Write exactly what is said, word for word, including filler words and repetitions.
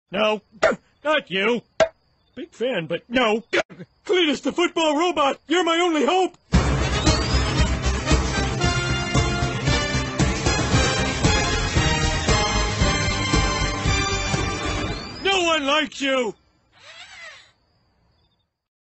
No, not you. Big fan, but no. Cletus, the football robot, you're my only hope. No one likes you.